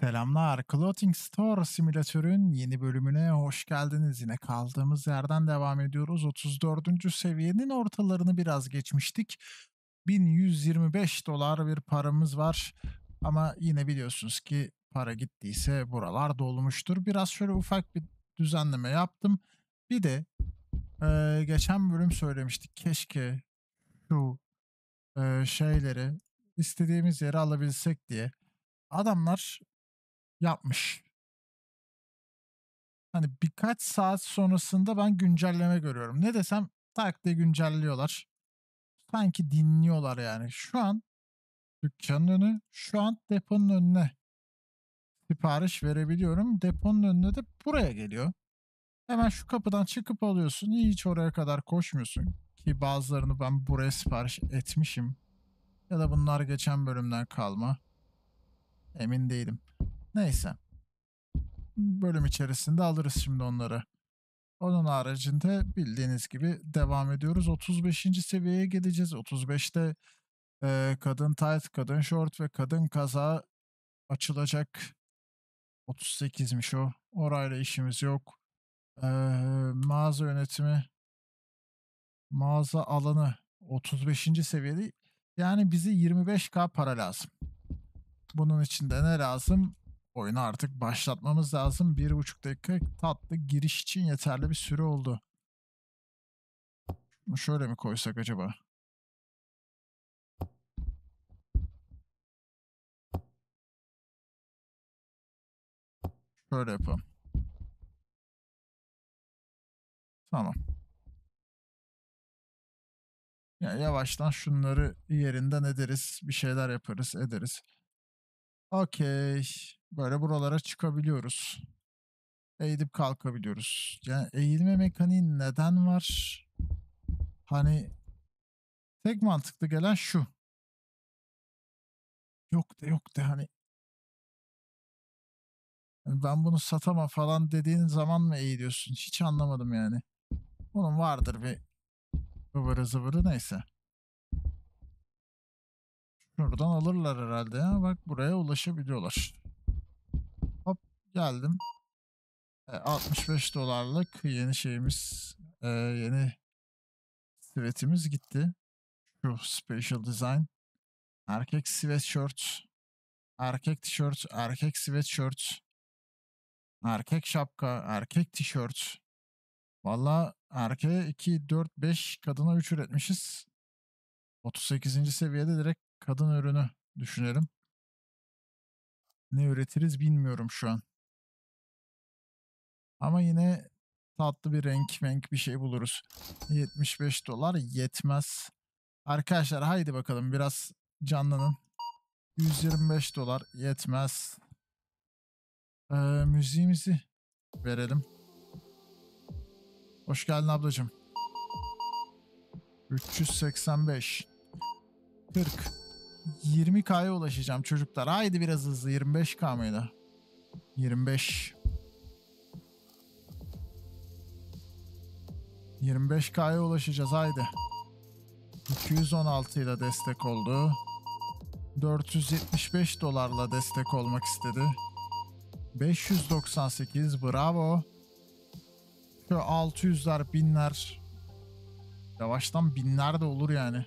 Selamlar. Clothing Store Simülatör'ün yeni bölümüne hoş geldiniz. Yine kaldığımız yerden devam ediyoruz. 34. seviyenin ortalarını biraz geçmiştik. 1125 dolar bir paramız var. Ama yine biliyorsunuz ki para gittiyse buralar dolmuştur. Biraz şöyle ufak bir düzenleme yaptım. Bir de geçen bölüm söylemiştik. Keşke şu şeyleri istediğimiz yere alabilsek diye. Adamlar yapmış. Hani birkaç saat sonrasında ben güncelleme görüyorum. Ne desem tak diye güncelliyorlar. Sanki dinliyorlar yani. Şu an dükkanın önü, şu an deponun önüne sipariş verebiliyorum. Deponun önüne de buraya geliyor. Hemen şu kapıdan çıkıp alıyorsun. Hiç oraya kadar koşmuyorsun. Ki bazılarını ben buraya sipariş etmişim. Ya da bunlar geçen bölümden kalma. Emin değilim. Neyse. Bölüm içerisinde alırız şimdi onları. Onun haricinde bildiğiniz gibi devam ediyoruz. 35. seviyeye geleceğiz. 35'te kadın tight, kadın short ve kadın kaza açılacak. 38'miş o. Orayla işimiz yok. E, Mağaza yönetimi, mağaza alanı 35. seviyede. Yani bize 25K para lazım. Bunun için de ne lazım? Oyunu artık başlatmamız lazım. 1,5 dakika tatlı giriş için yeterli bir süre oldu. Bunu şöyle mi koysak acaba? Şöyle yapalım. Tamam. Yani yavaştan şunları yerinden ederiz. Bir şeyler yaparız, ederiz. Okey. Böyle buralara çıkabiliyoruz. Eğilip kalkabiliyoruz. Yani eğilme mekaniği neden var? Hani tek mantıklı gelen şu. Yok de hani ben bunu satamam falan dediğin zaman mı eğiliyorsun? Hiç anlamadım yani. Bunun vardır bir ıvırı zıvırı neyse. Şuradan alırlar herhalde ya. Bak buraya ulaşabiliyorlar. Hop geldim. 65 dolarlık yeni şeyimiz, yeni sivetimiz gitti. Şu special design. Erkek sweatshirt, erkek tişört, erkek sweatshirt, erkek şapka, erkek tişört. Valla erkeğe 2, 4, 5, kadına 3 üretmişiz. 38. seviyede direkt kadın ürünü düşünelim. Ne üretiriz bilmiyorum şu an. Ama yine tatlı bir renk bir şey buluruz. 75 dolar yetmez. Arkadaşlar haydi bakalım biraz canlanın. 125 dolar yetmez. Müziğimizi verelim. Hoş geldin ablacığım. 385. 40. 20K'ya ulaşacağım çocuklar. Haydi biraz hızlı. 25K mıydı? 25. 25K'ya ulaşacağız haydi. 216 ile destek oldu. 475 dolarla destek olmak istedi. 598 bravo. Şu 600'ler, binler. Yavaştan binler de olur yani.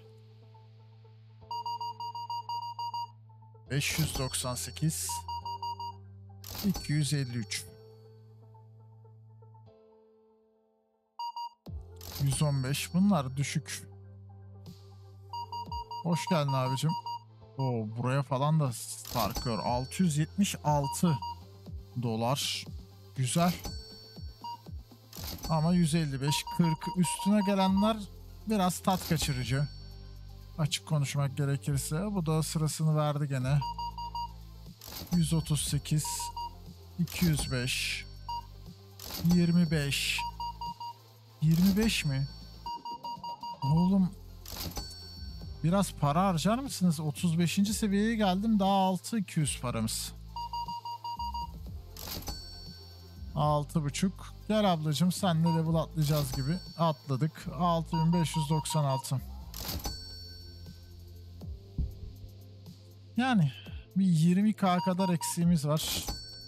598. 253. 115. Bunlar düşük. Hoş geldin abicim. Oo, buraya falan da sarkıyor. 676 dolar. Güzel. Ama 155, 40 üstüne gelenler biraz tat kaçırıcı. Açık konuşmak gerekirse. Bu da sırasını verdi gene. 138, 205, 25. 25 mi? Oğlum biraz para harcar mısınız? 35. seviyeye geldim. Daha 6200 paramız. 6,5. Gel ablacığım senle level atlayacağız gibi. Atladık. 6596. Yani Bir 20k kadar eksiğimiz var.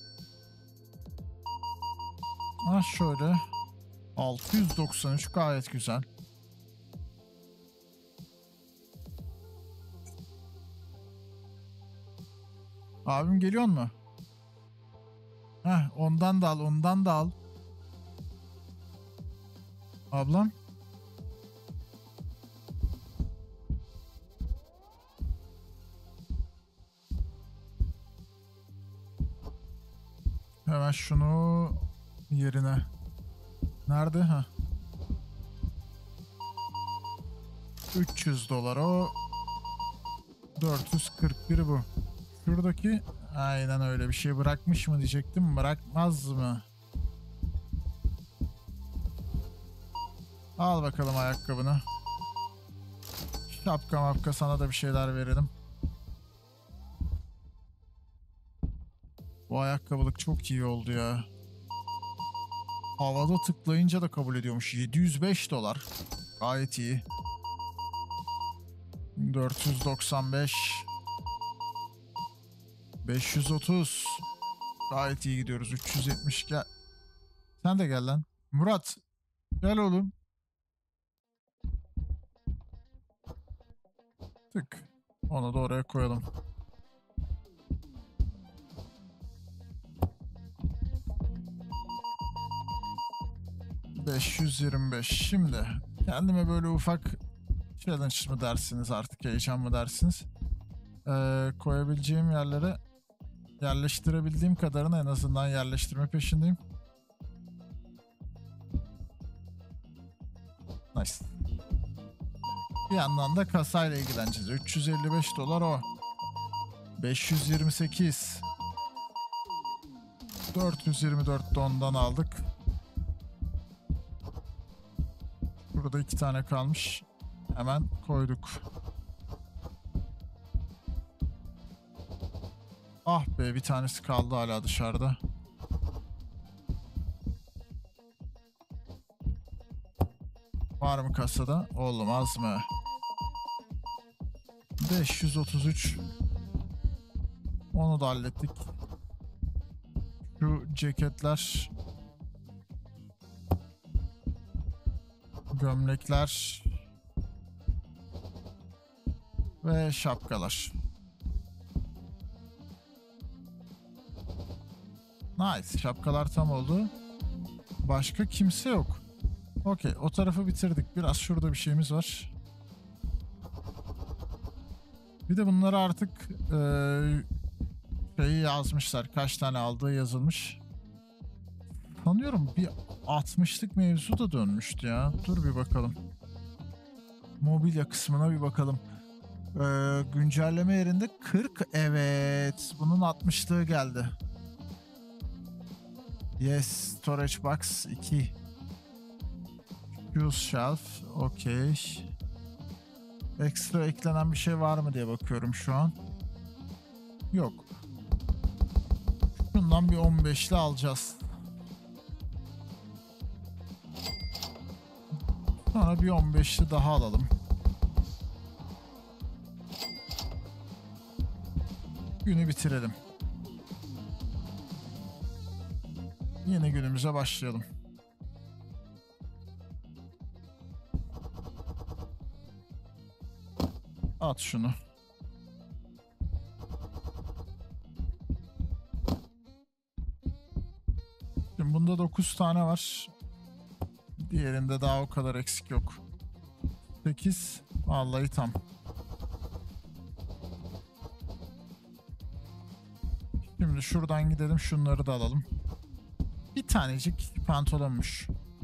Ha şöyle. 693 gayet güzel. Abim geliyor mu? Heh, ondan da al, ondan da al. Ablam. Hemen şunu yerine. Nerede? Ha. 300 dolar o. 441 bu. Şuradaki aynen öyle bir şey bırakmış mı diyecektim. Bırakmaz mı? Al bakalım ayakkabını. Şapka mapka sana da bir şeyler verelim. Bu ayakkabılık çok iyi oldu ya. Havada tıklayınca da kabul ediyormuş. 705 dolar. Gayet iyi. 495. 530. Gayet iyi gidiyoruz. 370 gel. Sen de gel lan. Murat. Gel oğlum. Tık. Onu da oraya koyalım. $525. Şimdi kendime böyle ufak challenge mı dersiniz artık, heyecan mı dersiniz? Koyabileceğim yerlere yerleştirebildiğim kadarını en azından yerleştirme peşindeyim. Nice. Bir yandan da kasayla ilgileneceğiz. 355 dolar o. 528. 424 de ondan aldık. Burada 2 tane kalmış. Hemen koyduk. Ah be, bir tanesi kaldı hala dışarıda. Var mı kasada? Olmaz mı? 533. Onu da hallettik. Şu ceketler, gömlekler ve şapkalar. Nice. Şapkalar tam oldu. Başka kimse yok. Okey. O tarafı bitirdik. Biraz şurada bir şeyimiz var. Bir de bunları artık şeyi yazmışlar. Kaç tane aldığı yazılmış. Sanıyorum bir 60'lık mevzu da dönmüştü ya. Dur bir bakalım. Mobilya kısmına bir bakalım. Güncelleme yerinde 40. Evet. Bunun 60'lığı geldi. Yes. Storage box 2. Use shelf. Okey. Ekstra eklenen bir şey var mı diye bakıyorum şu an. Yok. Bundan bir 15'li alacağız. Sonra bir 15'li daha alalım. Günü bitirelim. Yeni günümüze başlayalım. At şunu. Şimdi bunda 9 tane var. Diğerinde daha o kadar eksik yok. 8. Vallahi tam. Şimdi şuradan gidelim, şunları da alalım. Bir tanecik pantolonmuş.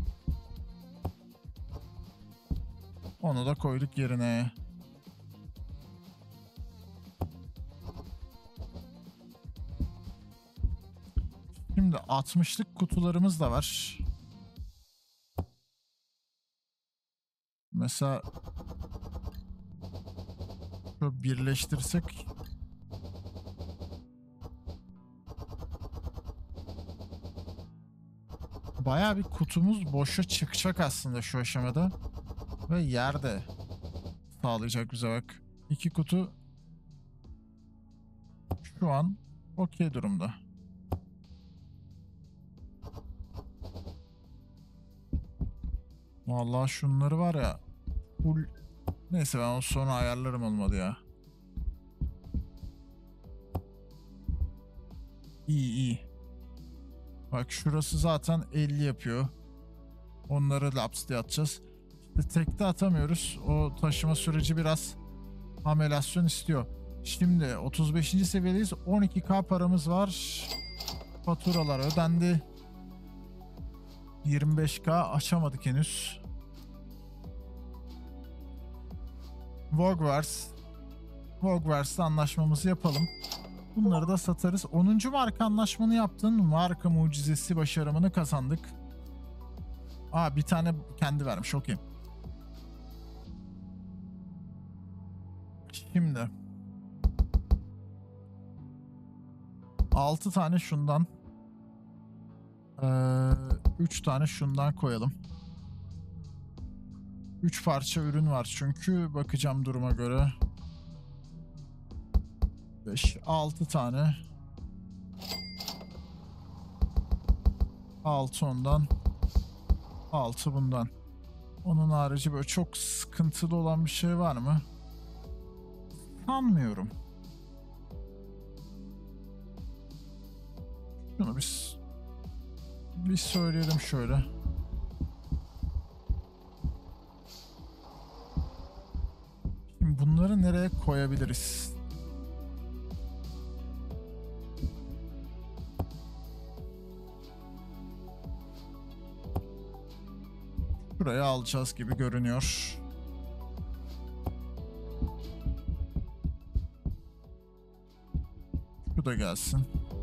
Onu da koyduk yerine. Şimdi 60'lık kutularımız da var. Mesela şöyle birleştirsek bayağı bir kutumuz boşa çıkacak aslında şu aşamada. Ve yerde sağlayacak bize bak. 2 kutu şu an okey durumda. Vallahi şunları var ya. Full... Neyse ben onu sonra ayarlarım, olmadı ya. İyi iyi. Bak şurası zaten 50 yapıyor. Onları laps diye atacağız. İşte tekte atamıyoruz. O taşıma süreci biraz amelasyon istiyor. Şimdi 35. seviyedeyiz. 12k paramız var. Faturalar ödendi. 25k açamadık henüz. Vogvers'te anlaşmamızı yapalım. Bunları da satarız. 10. marka anlaşmanı yaptın. Marka mucizesi başarımını kazandık. Bir tane kendi vermiş. Okey. Şimdi 6 tane şundan, 3 tane şundan koyalım. 3 parça ürün var çünkü, bakacağım duruma göre. 5, 6 tane. 6 ondan. 6 bundan. Onun harici böyle çok sıkıntılı olan bir şey var mı? Sanmıyorum. Şunu bir söyleyelim şöyle. Şimdi bunları nereye koyabiliriz? Buraya alacağız gibi görünüyor. Şu da gelsin.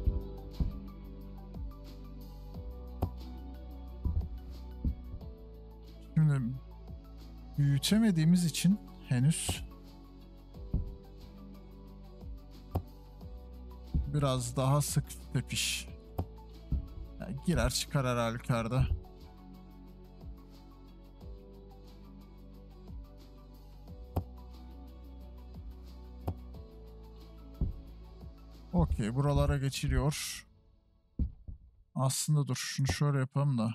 Şimdi büyütemediğimiz için henüz biraz daha sık tepiş. Yani girer çıkar her halükarda. Okey, buralara geçiliyor. Aslında dur şunu şöyle yapalım da.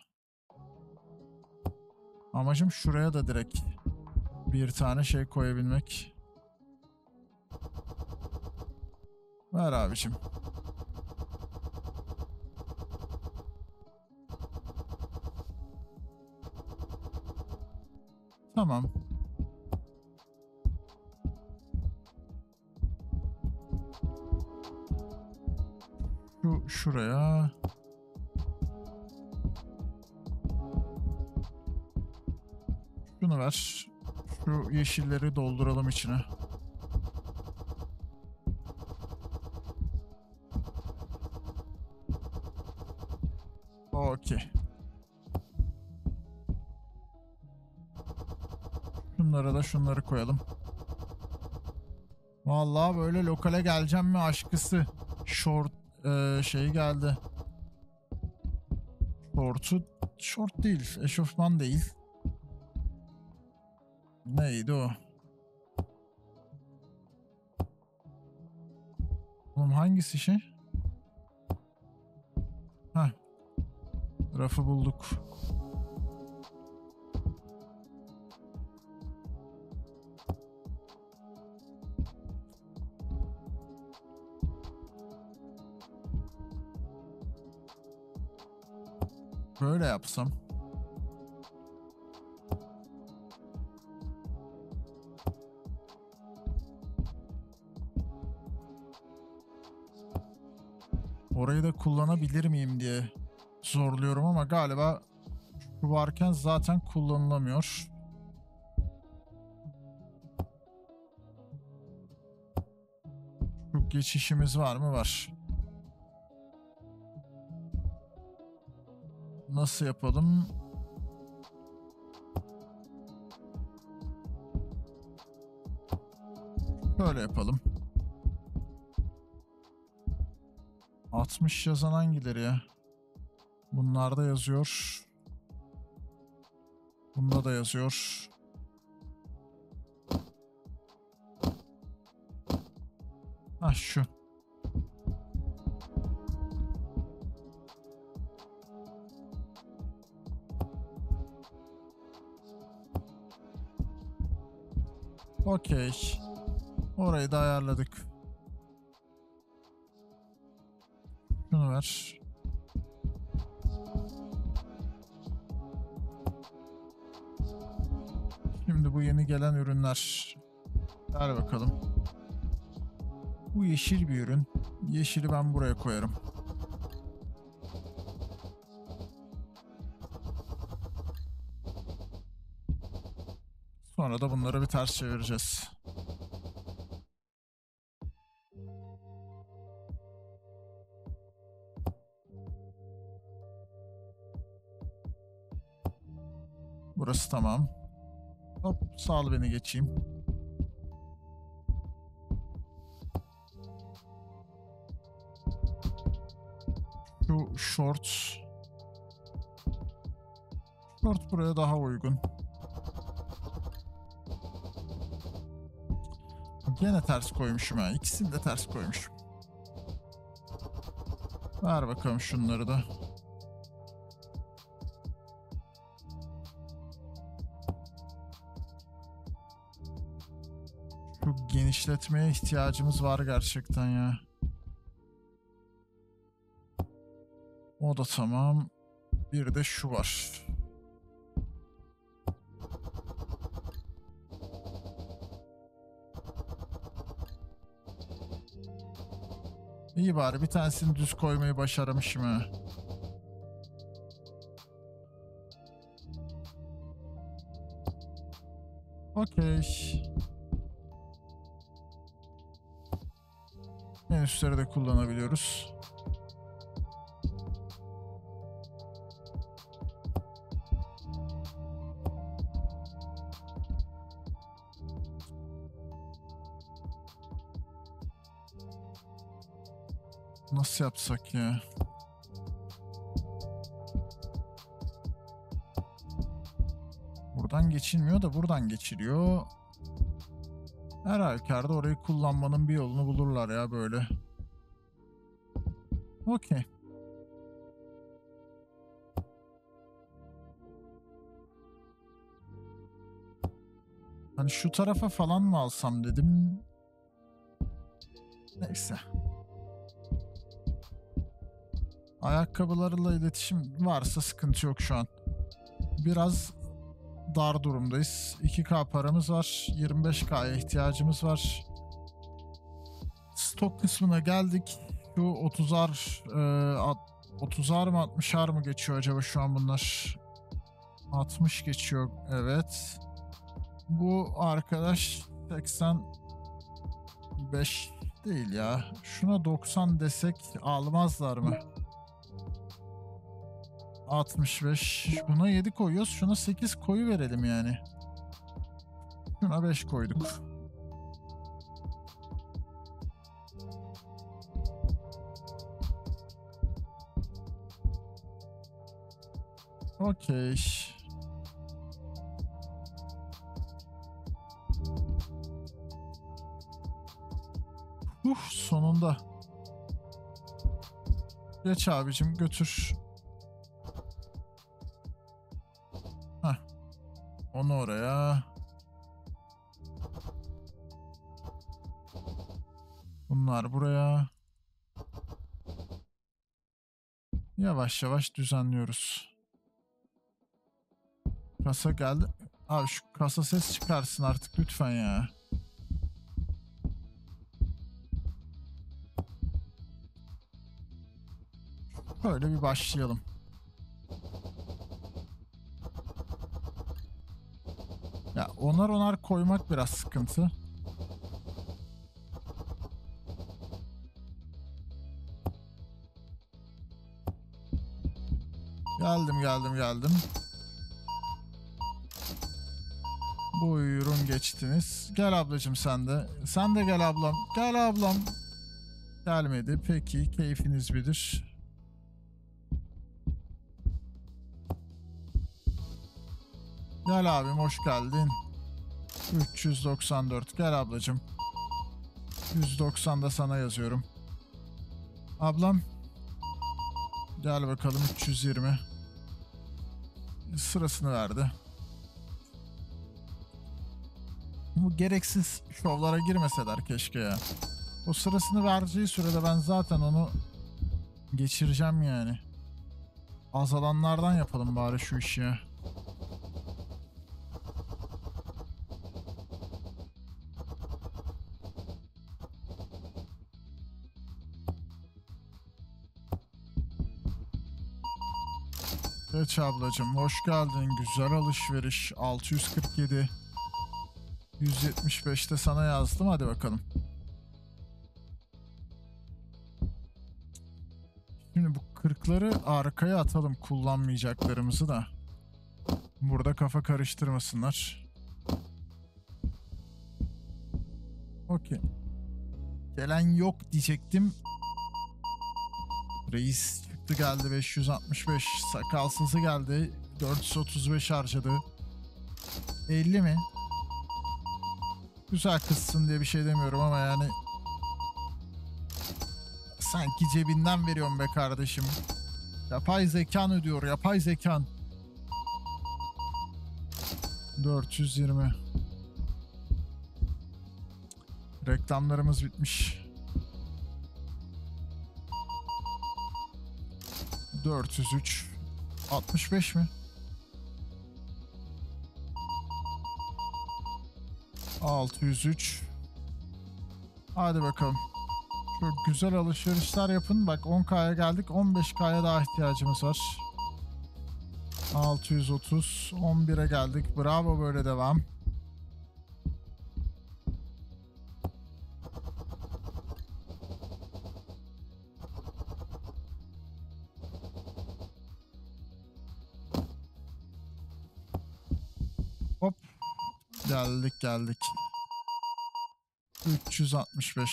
Amacım şuraya da direkt bir tane şey koyabilmek. Ver abicim. Tamam. Şuraya. Şunu ver. Şu yeşilleri dolduralım içine. Okey. Şunlara da şunları koyalım. Vallahi böyle lokale geleceğim mi aşkısı. Şey geldi. Short değil. Eşofman değil. Neydi o? Oğlum hangisi şey? Heh. Rafı bulduk. Böyle yapsam. Orayı da kullanabilir miyim diye zorluyorum ama galiba şu varken zaten kullanılamıyor. Şu geçişimiz var mı? Var. Nasıl yapalım? Böyle yapalım. 60 yazan hangileri ya? Bunlarda yazıyor. Bunda da yazıyor. Şu. Okey. Orayı da ayarladık. Şunu ver. Şimdi bu yeni gelen ürünler. Ver bakalım. Bu yeşil bir ürün. Yeşili ben buraya koyarım. Sonra da bunları bir ters çevireceğiz. Burası tamam. Hop, sağ beni geçeyim. Şu shorts. Short buraya daha uygun. Gene ters koymuşum ha. İkisini de ters koymuşum. Ver bakalım şunları da. Şu genişletmeye ihtiyacımız var gerçekten ya. O da tamam. Bir de şu var. İyi bari bir tanesini düz koymayı başarmışım ha. Okey. En üstleri de kullanabiliyoruz. Nasıl yapsak ya? Buradan geçilmiyor da buradan geçiliyor. Her halükarda orayı kullanmanın bir yolunu bulurlar ya böyle. Okey. Hani şu tarafa falan mı alsam dedim. Neyse. Ayakkabılarla iletişim varsa sıkıntı yok şu an. Biraz dar durumdayız. 2K paramız var. 25K'ya ihtiyacımız var. Stok kısmına geldik. Şu 30'ar 30'ar mı 60'ar mı geçiyor acaba şu an bunlar? 60 geçiyor. Evet. Bu arkadaş 85 değil ya. Şuna 90 desek almazlar mı? 65. Buna 7 koyuyoruz. Şuna 8 koyu verelim yani. Şuna 5 koyduk. Okey. Sonunda. Geç abicim götür. Heh. Onu oraya. Bunlar buraya. Yavaş yavaş düzenliyoruz. Kasa geldi. Abi şu kasa ses çıkarsın artık lütfen ya. Böyle bir başlayalım. Ya onar koymak biraz sıkıntı. Geldim. Buyurun geçtiniz. Gel ablacığım sen de. Sen de gel ablam. Gel ablam. Gelmedi. Peki keyfiniz bilir. Gel abim hoş geldin. 394. Gel ablacığım. 190 da sana yazıyorum. Ablam. Gel bakalım 320. Sırasını verdi. Bu gereksiz şovlara girmeseler keşke ya. O sırasını vereceği sürede ben zaten onu geçireceğim yani. Azalanlardan yapalım bari şu işi ya. Geç ablacım, hoş geldin. Güzel alışveriş. 647. 175'te sana yazdım. Hadi bakalım. Şimdi bu 40'ları arkaya atalım, kullanmayacaklarımızı da. Burada kafa karıştırmasınlar. Okey. Gelen yok diyecektim. Reis çıktı geldi 565. Sakalsızı geldi. 435 harcadı. 50 mi? Güzel kızsın diye bir şey demiyorum ama yani sanki cebinden veriyorum be kardeşim. Yapay zekan ödüyor, yapay zekan. 420. Reklamlarımız bitmiş. 403. 65 mi? 603. Hadi bakalım. Çok güzel alışverişler yapın. Bak 10K'ya geldik. 15K'ya daha ihtiyacımız var. 630. 11'e geldik. Bravo, böyle devam. Hop. Geldik. 365.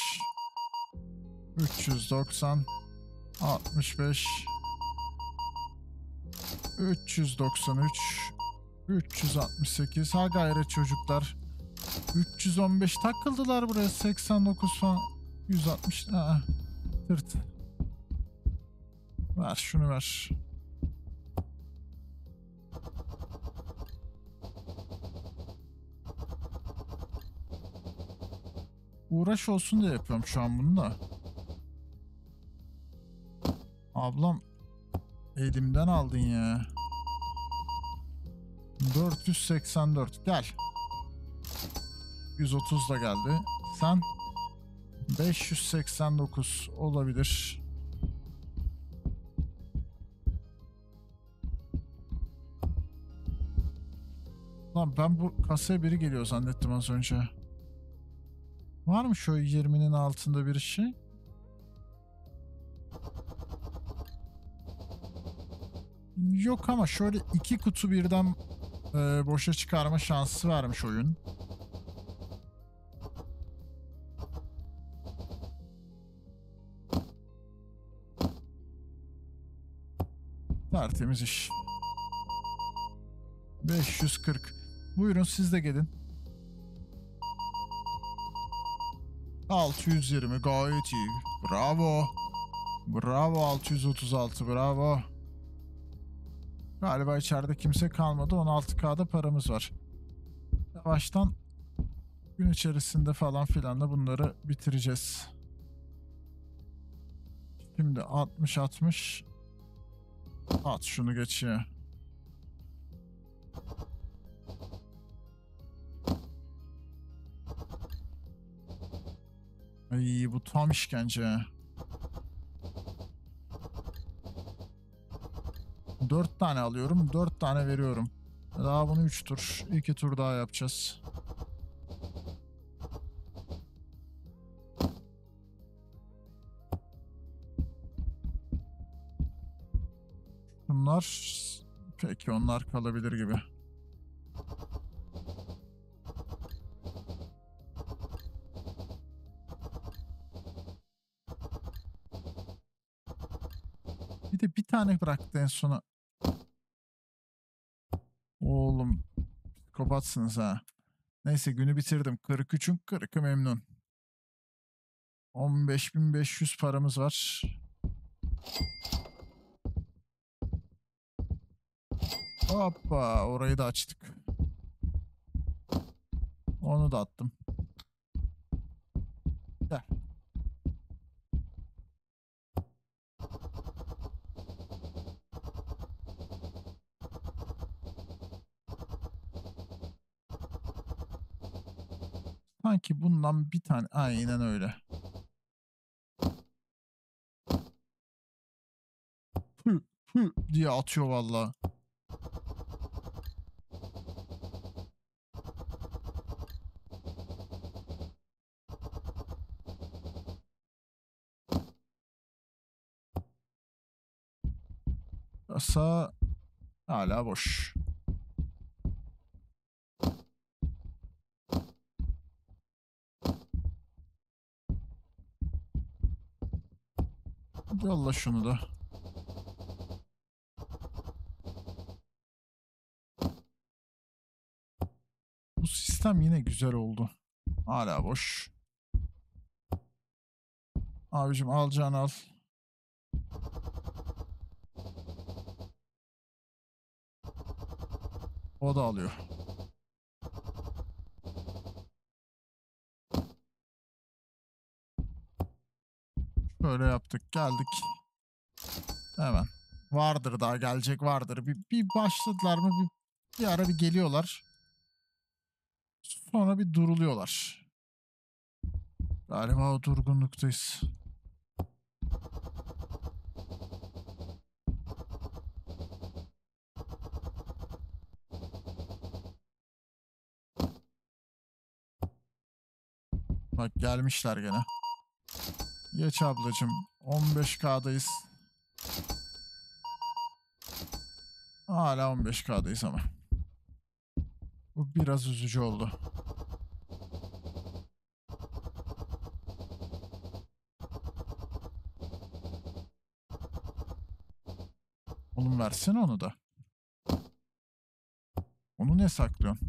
390. 65. 393. 368. Ha gayret çocuklar. 315 takıldılar buraya. 89 falan. 160. Aa, tırt. Ver şunu ver. Uğraş olsun diye yapıyorum şu an bunu da. Ablam elimden aldın ya. 484 gel. 130 da geldi. Sen 589 olabilir. Lan ben bu kasaya biri geliyor zannettim az önce. Var mı şu 20'nin altında bir şey? Yok ama şöyle 2 kutu birden boşa çıkarma şansı vermiş oyun. Tertemiz iş. 540. Buyurun siz de gelin. 620 gayet iyi. Bravo. Bravo 636 bravo. Galiba içeride kimse kalmadı. 16K'da paramız var. Yavaştan gün içerisinde falan filan da bunları bitireceğiz. Şimdi 60 at şunu geç ya. Ay bu tam işkence. 4 tane alıyorum, 4 tane veriyorum. Daha bunu 3 tur, 2 tur daha yapacağız. Bunlar peki, onlar kalabilir gibi. Bir de bir tane bıraktı en sona. Oğlum psikopatsınız ha. Neyse günü bitirdim. 43'ün 40'ı memnun. 15.500 paramız var. Hoppa orayı da açtık. Onu da attım. Gel. Sanki bundan bir tane. Aynen öyle. Pü pü diye atıyor vallahi. Kasa hala boş. Yolla şunu da. Bu sistem yine güzel oldu. Hala boş. Abicim alacağını al. O da alıyor. Böyle yaptık. Geldik. Hemen. Vardır daha gelecek vardır. Bir başladılar mı bir ara bir geliyorlar. Sonra bir duruluyorlar. Galiba o durgunluktayız. Bak gelmişler gene. Geç ablacım. 15K'dayız. Hala 15K'dayız ama. Bu biraz üzücü oldu. Oğlum versene onu da. Onu ne saklıyorsun?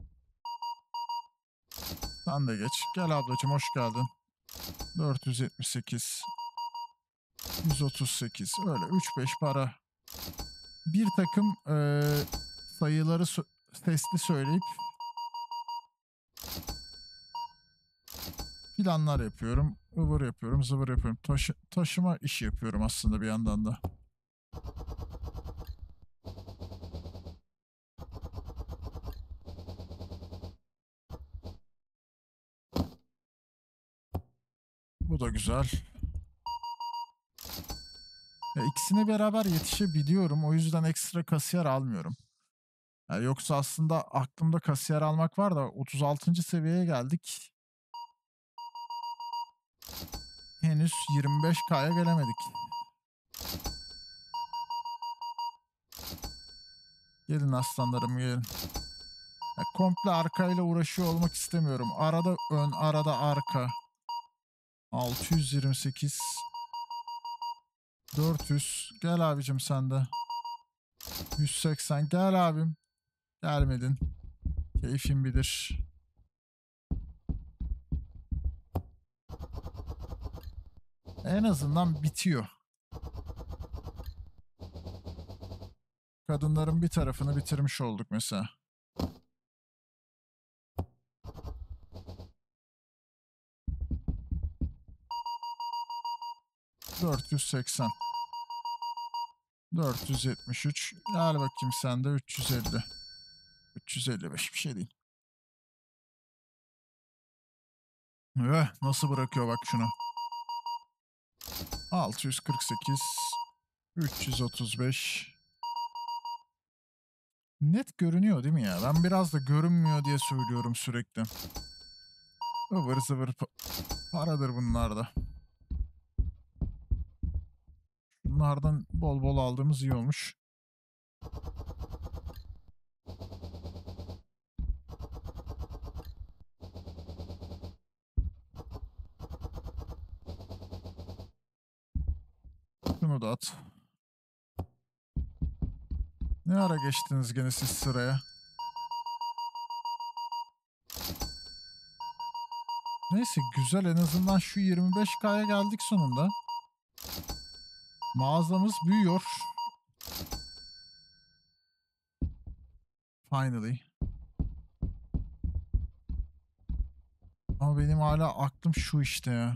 Sen de geç. Gel ablacım hoş geldin. 478. 138. Öyle 3-5 para. Bir takım sayıları sesli söyleyip planlar yapıyorum. Ivır yapıyorum, zıvır yapıyorum. Taşıma işi yapıyorum aslında bir yandan da. Bu da güzel. Ya ikisine beraber yetişebiliyorum. O yüzden ekstra kasiyer almıyorum. Ya yoksa aslında aklımda kasiyer almak var da 36. seviyeye geldik. Henüz 25K'ya gelemedik. Gelin aslanlarım gelin. Ya komple arkayla uğraşıyor olmak istemiyorum. Arada ön, arada arka. 628. 400. Gel abicim sen de. 180. Gel abim. Gelmedin. Keyfin bilir. En azından bitiyor. Kadınların bir tarafını bitirmiş olduk mesela. ...480... ...473... ...gel bakayım sen de 350... ...355 bir şey değil. Nasıl bırakıyor bak şunu. 648... ...335... Net görünüyor değil mi ya? Ben biraz da görünmüyor diye söylüyorum sürekli. Ivır zıvır paradır bunlar da. Bunlardan bol bol aldığımız iyi olmuş. Şunu da at. Ne ara geçtiniz gene siz sıraya? Neyse güzel, en azından şu 25K'ya geldik sonunda. Mağazamız büyüyor. Finally. Ama benim hala aklım şu işte ya.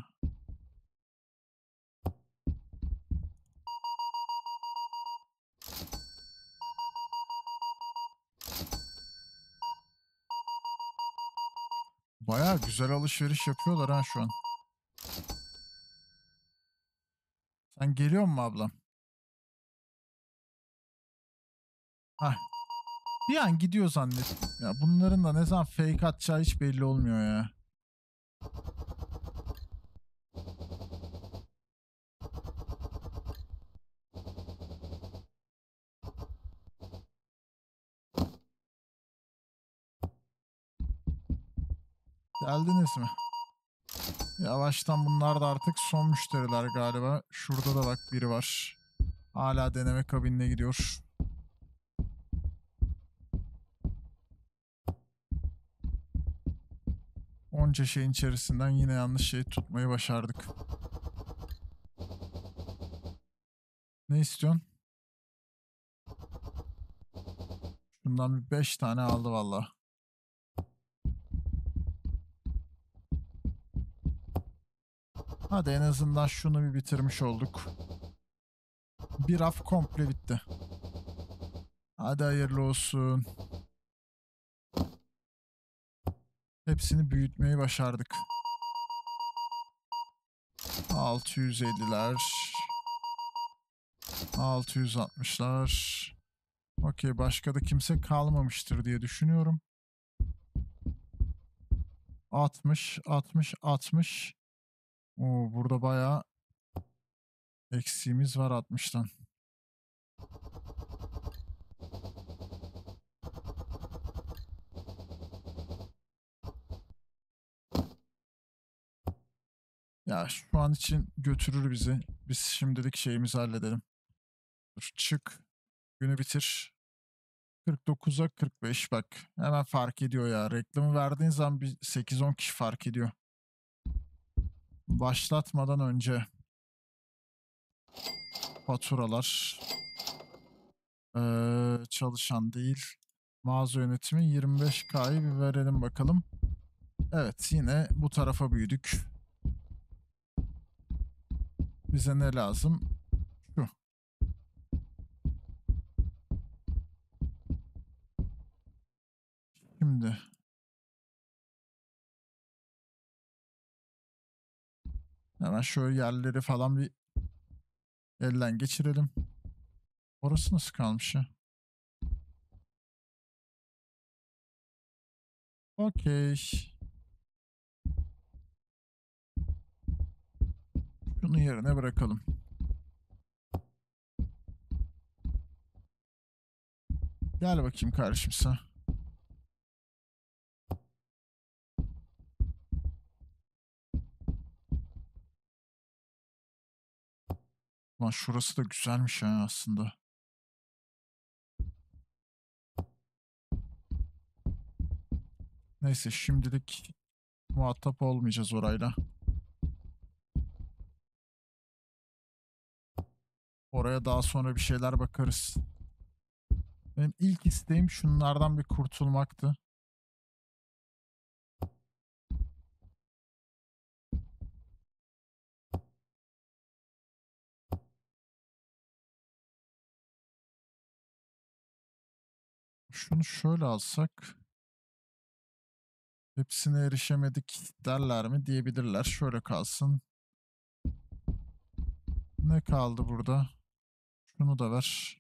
Baya güzel alışveriş yapıyorlar ha şu an. Sen geliyor musun ablam? Hah. Bir an gidiyor zannettim. Ya bunların da ne zaman fake atacağı hiç belli olmuyor ya. Geldiniz mi? Yavaştan bunlar da artık son müşteriler galiba. Şurada da bak biri var. Hala deneme kabinine gidiyor. Onca şeyin içerisinden yine yanlış şeyi tutmayı başardık. Ne istiyorsun? Şundan bir 5 tane aldı valla. Hadi en azından şunu bir bitirmiş olduk. Bir raf komple bitti. Hadi hayırlı olsun. Hepsini büyütmeyi başardık. 650'ler. 660'lar. Okey, başka da kimse kalmamıştır diye düşünüyorum. 60, 60, 60. Oo, burada bayağı eksiğimiz var 60'tan. Ya şu an için götürür bizi. Biz şimdilik şeyimizi halledelim. Dur, çık. Günü bitir. 49'a 45 bak. Hemen fark ediyor ya. Reklamı verdiğin zaman bir 8-10 kişi fark ediyor. Başlatmadan önce faturalar. Çalışan değil. Mağaza yönetimi 25K'yı bir verelim bakalım. Evet, yine bu tarafa büyüdük. Bize ne lazım? Şu. Şimdi hemen şöyle yerleri falan bir elden geçirelim. Orası nasıl kalmış ya? Okey. Şunu yerine bırakalım. Gel bakayım kardeşim sen. Lan şurası da güzelmiş ha aslında. Neyse şimdilik muhatap olmayacağız orayla. Oraya daha sonra bir şeyler bakarız. Benim ilk isteğim şunlardan bir kurtulmaktı. Şunu şöyle alsak hepsine erişemedik derler mi diyebilirler. Şöyle kalsın. Ne kaldı burada? Şunu da ver.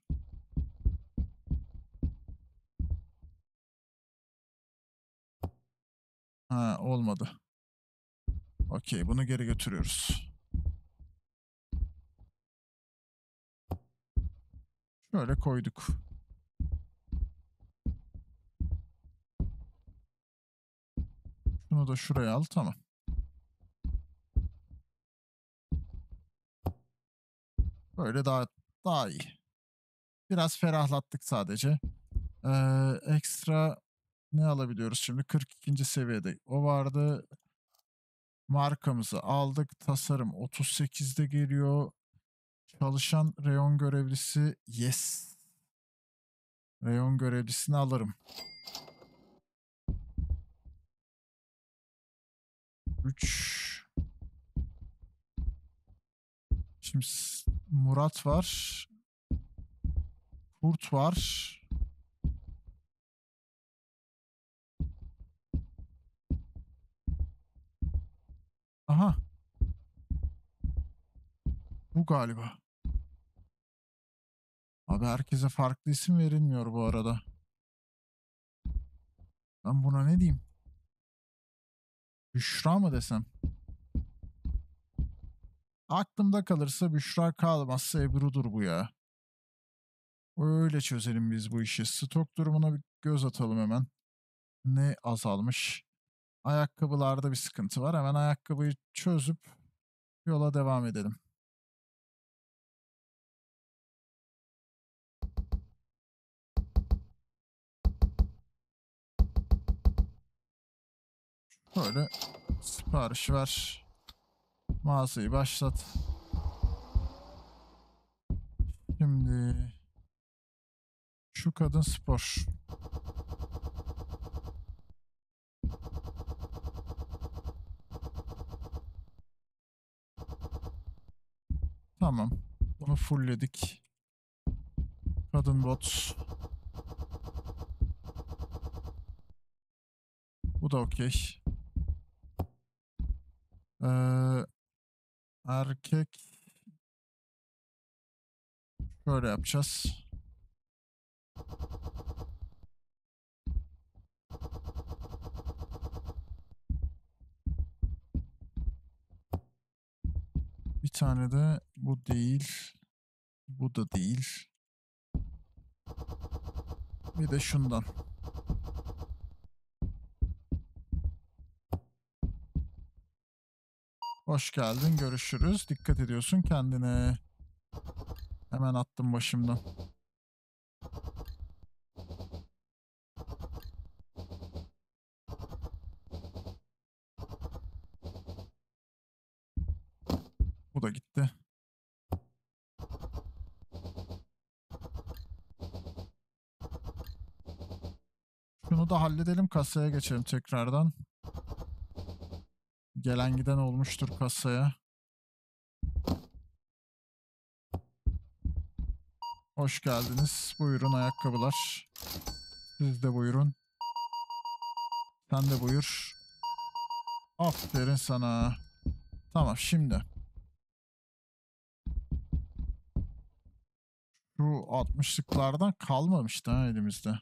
Ha, olmadı. Okey, bunu geri götürüyoruz. Şöyle koyduk. Şunu da şuraya al, tamam. Böyle daha iyi. Biraz ferahlattık sadece. Ekstra ne alabiliyoruz şimdi? 42. seviyede. O vardı. Markamızı aldık. Tasarım 38'de geliyor. Çalışan reyon görevlisi. Yes. Reyon görevlisini alırım. 3. Şimdi Murat var. Kurt var. Aha. Bu galiba. Abi herkese farklı isim verilmiyor bu arada. Ben buna ne diyeyim? Büşra mı desem? Aklımda kalırsa Büşra, kalmazsa Ebru'dur bu ya. Öyle çözelim biz bu işi. Stok durumuna bir göz atalım hemen. Ne azalmış? Ayakkabılarda bir sıkıntı var. Hemen ayakkabıyı çözüp yola devam edelim. Böyle sipariş ver. Mağazayı başlat. Şimdi şu kadın spor. Tamam. Bunu fullledik. Kadın bot. Bu da okey. Erkek şöyle yapacağız. Bir tane de bu değil. Bu da değil. Bir de şundan. Hoş geldin, görüşürüz. Dikkat ediyorsun kendine. Hemen attım başımdan. Bu da gitti. Şunu da halledelim, kasaya geçelim tekrardan. Gelen giden olmuştur kasaya. Hoş geldiniz. Buyurun ayakkabılar. Siz de buyurun. Sen de buyur. Aferin sana. Tamam şimdi. Şu 60'lıklardan kalmamıştı ha elimizde.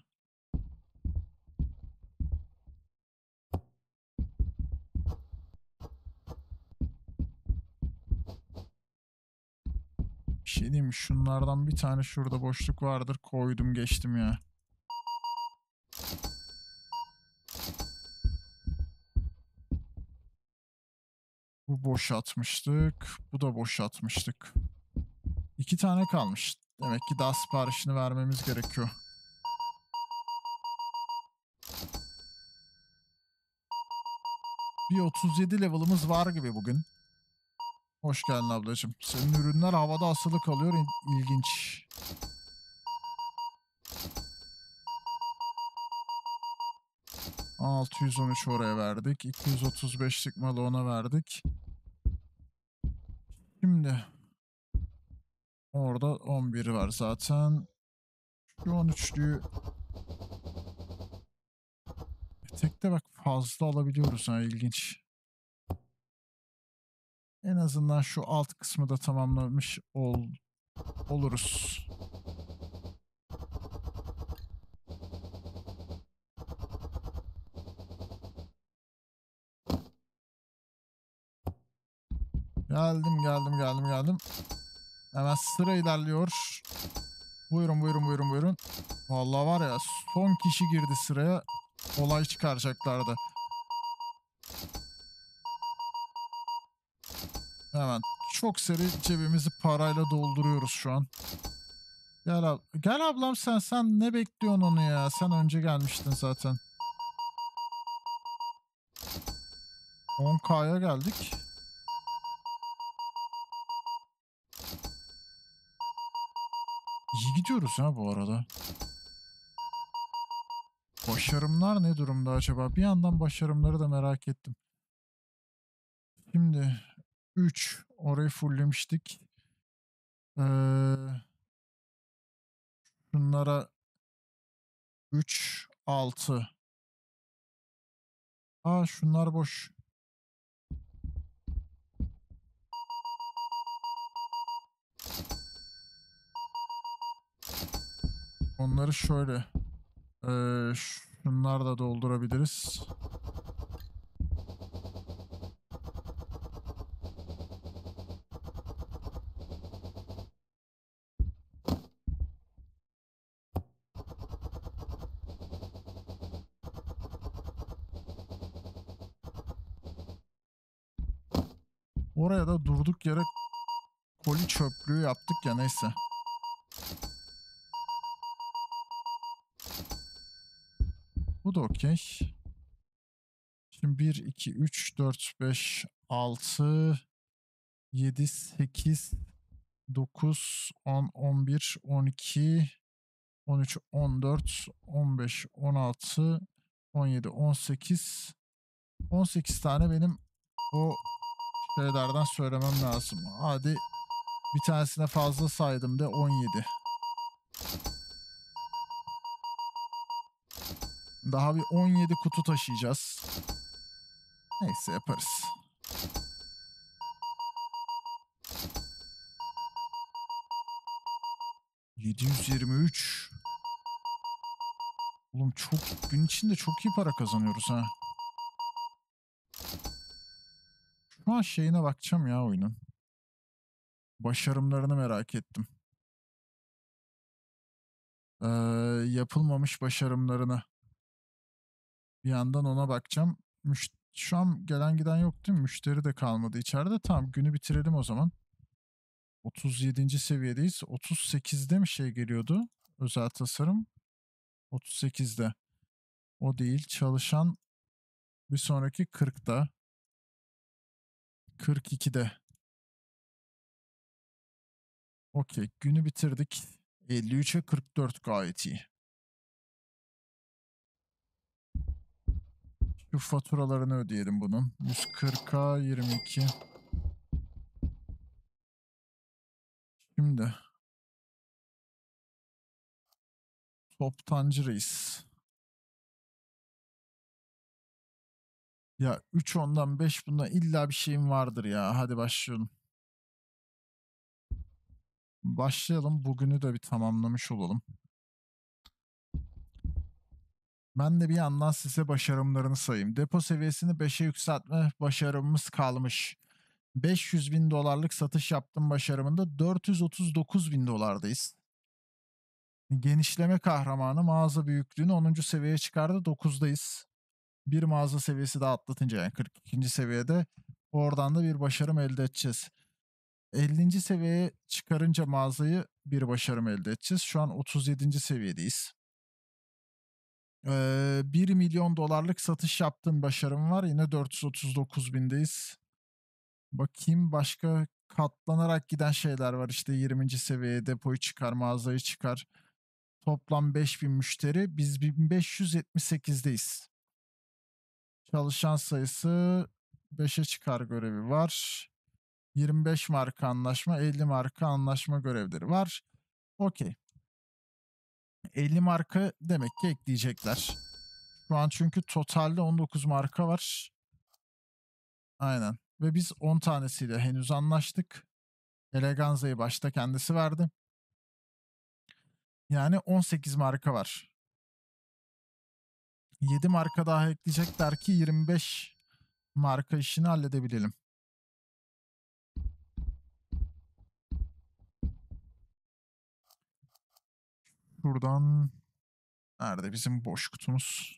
Bir şey diyeyim mi? Şunlardan bir tane şurada boşluk vardır. Koydum geçtim ya. Bu boş atmıştık. Bu da boş atmıştık. 2 tane kalmış. Demek ki daha siparişini vermemiz gerekiyor. Bir 37 level'ımız var gibi bugün. Hoş geldin ablacığım. Senin ürünler havada asılı kalıyor. İlginç. ...613 oraya verdik. 235'lik malı ona verdik. Şimdi... Orada 11 var zaten. Şu 13'lüyü... Tekte bak fazla alabiliyoruz ha, ilginç. En azından şu alt kısmı da tamamlamış oluruz. Geldim. Hemen sıra ilerliyor. Buyurun. Vallahi var ya, son kişi girdi sıraya. Olay çıkaracaklardı. Hemen çok seri cebimizi parayla dolduruyoruz şu an. Gel ablam, sen ne bekliyorsun onu ya? Sen önce gelmiştin zaten. 10K'ya geldik. İyi gidiyoruz ha bu arada. Başarımlar ne durumda acaba? Bir yandan başarımları da merak ettim. Şimdi 3 orayı fulllemiştik. Şunlara 3, 6. Aa, şunlar boş. Onları şöyle. Şunlar da doldurabiliriz. Oraya da durduk yere koli çöplüğü yaptık ya, neyse. Bu da okey. Şimdi 1, 2, 3, 4, 5, 6, 7, 8, 9, 10, 11, 12, 13, 14, 15, 16, 17, 18. 18 tane benim o şeylerden söylemem lazım. Hadi bir tanesine fazla saydım de 17. Daha bir 17 kutu taşıyacağız. Neyse, yaparız. ...723. Oğlum çok, gün içinde çok iyi para kazanıyoruz ha. Şu an şeyine bakacağım ya oyunun. Başarımlarını merak ettim. Yapılmamış başarımlarını. Bir yandan ona bakacağım. Şu an gelen giden yok değil mi? Müşteri de kalmadı içeride. Tamam, günü bitirelim o zaman. 37. seviyedeyiz. 38'de mi şey geliyordu? Özel tasarım. 38'de. O değil. Çalışan bir sonraki 40'da. 42'de. Okey. Günü bitirdik. 53'e 44 gayet iyi. Şu faturalarını ödeyelim bunun. 140'a 22. Şimdi toptancı reis. Ya 3 ondan 5 bundan illa bir şeyim vardır ya. Hadi başlayalım. Başlayalım. Bugünü de bir tamamlamış olalım. Ben de bir yandan size başarımlarını sayayım. Depo seviyesini 5'e yükseltme başarımımız kalmış. 500 bin dolarlık satış yaptım başarımında 439 bin dolardayız. Genişleme kahramanı mağaza büyüklüğünü 10. seviyeye çıkardı, 9'dayız. Bir mağaza seviyesi daha atlatınca, yani 42. seviyede, oradan da bir başarım elde edeceğiz. 50. seviyeye çıkarınca mağazayı bir başarım elde edeceğiz. Şu an 37. seviyedeyiz. 1 milyon dolarlık satış yaptığım başarım var. Yine 439 bindeyiz. Bakayım, başka katlanarak giden şeyler var. İşte 20. seviyeye depoyu çıkar, mağazayı çıkar. Toplam 5000 müşteri. Biz 1578'deyiz. Çalışan sayısı 5'e çıkar görevi var. 25 marka anlaşma, 50 marka anlaşma görevleri var. Okey. 50 marka demek ki ekleyecekler. Şu an çünkü totalde 19 marka var. Aynen. Ve biz 10 tanesiyle henüz anlaştık. Eleganza'yı başta kendisi verdi. Yani 18 marka var. 7 marka daha ekleyecekler ki 25 marka işini halledebilelim. Buradan nerede bizim boş kutumuz?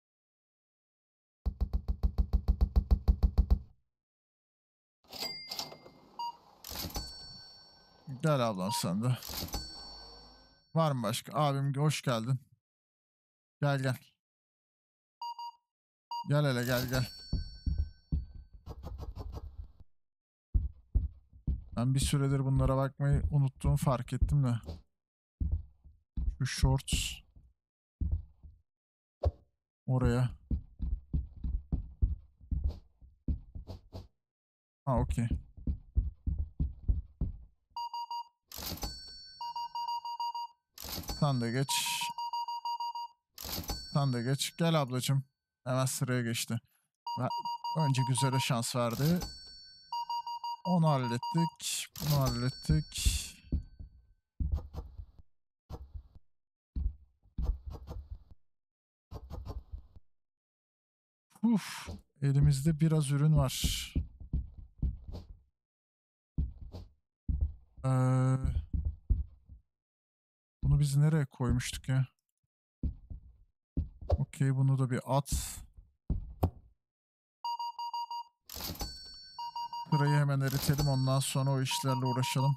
Gel ablam sen de. Var mı başka? Abim hoş geldin. Gel gel. Gel hele, gel gel. Ben bir süredir bunlara bakmayı unuttuğumu fark ettim de. Şu shorts. Oraya. Ha, okey. Sen de geç. Sen de geç. Gel ablacığım. Hemen sıraya geçti. Önce güzele şans verdi. Onu hallettik. Bunu hallettik. Uf, elimizde biraz ürün var. Bunu biz nereye koymuştuk ya? Okey, bunu da bir at. Burayı hemen eritelim, ondan sonra o işlerle uğraşalım.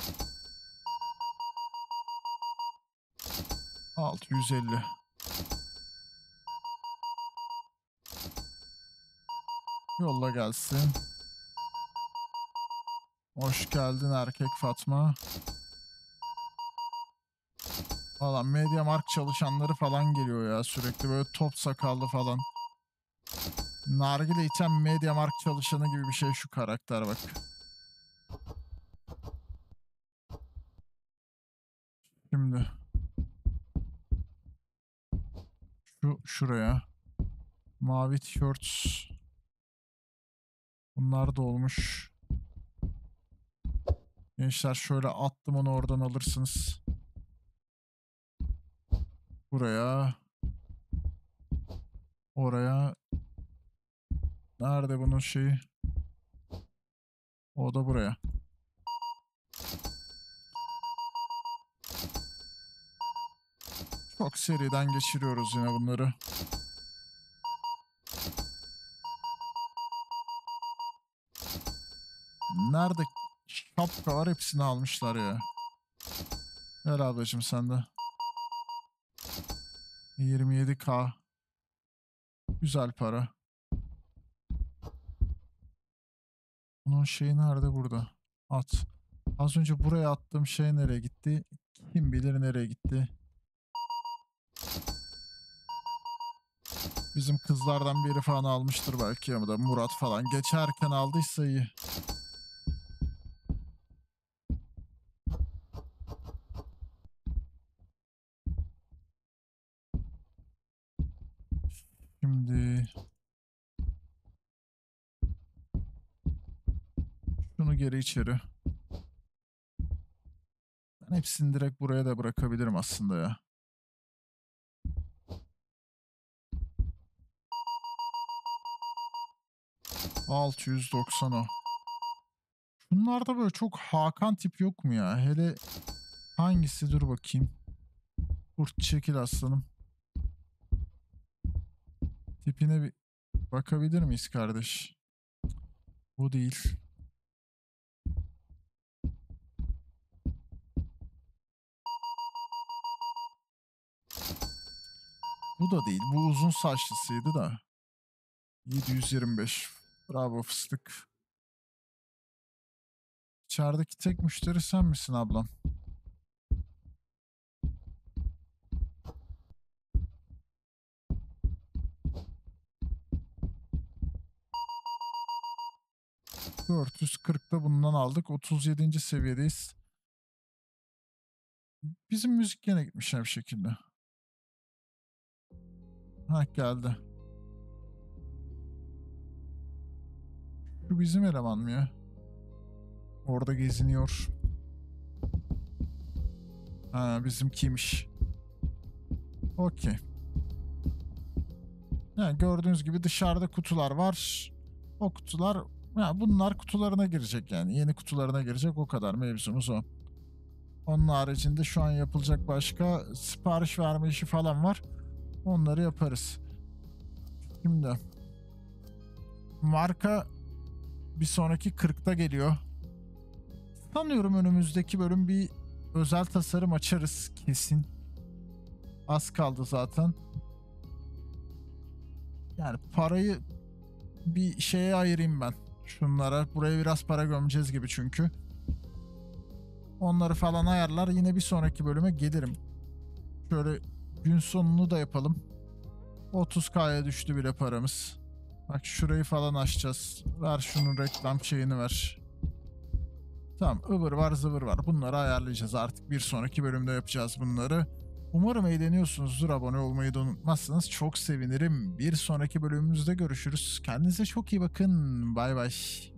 650. Yolla gelsin. Hoş geldin erkek Fatma. Valla MediaMarkt çalışanları falan geliyor ya, sürekli böyle top sakallı falan. Nargile içen MediaMarkt çalışanı gibi bir şey şu karakter, bak. Şimdi şuraya mavi tişört, bunlar da olmuş. Gençler şöyle attım, onu oradan alırsınız. Buraya. Oraya. Nerede bunun şeyi? O da buraya. Çok seriden geçiriyoruz yine bunları. Nerede şapka var, hepsini almışlar ya. Gel ablacığım sen de. 27K. Güzel para. Bunun şeyi nerede? Burada. At. Az önce buraya attığım şey nereye gitti? Kim bilir nereye gitti. Bizim kızlardan biri falan almıştır belki, ya da Murat falan. Geçerken aldıysa iyi. Şimdi şunu geri içeri. Ben hepsini direkt buraya da bırakabilirim aslında ya. $690 o. Bunlarda böyle çok Hakan tip yok mu ya? Hele hangisi, dur bakayım. Kurt çekil aslanım. Tipine bir bakabilir miyiz kardeş? Bu değil. Bu da değil. Bu uzun saçlısıydı da. 725. Bravo fıstık. İçerideki tek müşteri sen misin ablam? ...440'da bundan aldık. 37. seviyedeyiz. Bizim müzik gene gitmiş bir şekilde. Ha, geldi. Şu bizim eleman mı ya? Orada geziniyor. Ha, bizimkiymiş. Okey. Yani gördüğünüz gibi dışarıda kutular var. O kutular, ya bunlar kutularına girecek yani. Yeni kutularına girecek, o kadar, mevzumuz o. Onun haricinde şu an yapılacak başka sipariş verme işi falan var. Onları yaparız. Şimdi marka bir sonraki 40'ta geliyor. Sanıyorum önümüzdeki bölüm bir özel tasarım açarız kesin. Az kaldı zaten. Yani parayı bir şeye ayırayım ben. Şunlara. Buraya biraz para gömeceğiz gibi çünkü. Onları falan ayarlar. Yine bir sonraki bölüme gelirim. Şöyle gün sonunu da yapalım. 30K'ya düştü bile paramız. Bak şurayı falan açacağız. Ver şunun reklam şeyini ver. Tamam, ıvır var zıvır var. Bunları ayarlayacağız artık. Bir sonraki bölümde yapacağız bunları. Umarım eğleniyorsunuzdur. Abone olmayı da unutmazsanız çok sevinirim. Bir sonraki bölümümüzde görüşürüz. Kendinize çok iyi bakın. Bay bay.